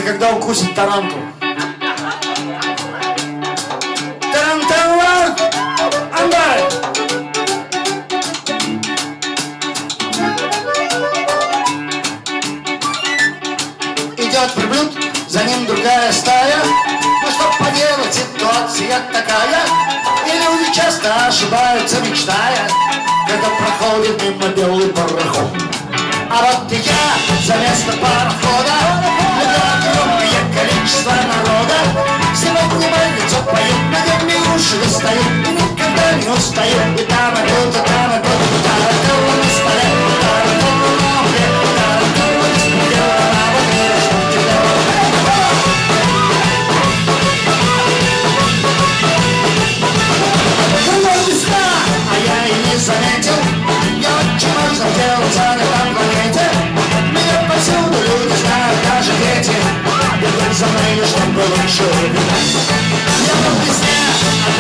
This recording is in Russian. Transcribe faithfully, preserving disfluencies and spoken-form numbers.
Это когда укусит тарантул. Тарантула! Андай! Идет верблюд, за ним другая стая. Ну что поделать, ситуация такая. И люди часто ошибаются, мечтая, когда проходит мимо белый пароход. А вот и я за место парохода, огромное количество народа. Все вокруг лицо поют, ногами уши достают, и никогда не устают. И там и тут, и там и тут, тарантула на столе, тарантула на угле, тарантула без предела, а вот мира ждут тебя. Была весна, а я и не заметил. Я очень важно делался на этом планете. Меня повсюду люди знают, даже дети. Бегут за мной, чтобы лучше. Я был в весне, а